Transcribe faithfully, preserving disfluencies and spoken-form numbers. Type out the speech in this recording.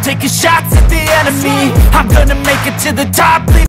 taking shots at the enemy. I'm gonna make it to the top.